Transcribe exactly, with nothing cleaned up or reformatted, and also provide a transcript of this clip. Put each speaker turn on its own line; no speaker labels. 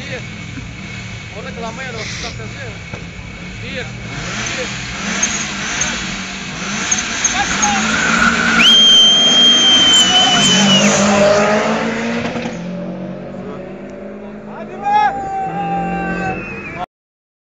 Bir. Orada klanma yer var. Stop yazıyor ya. Bir. İki.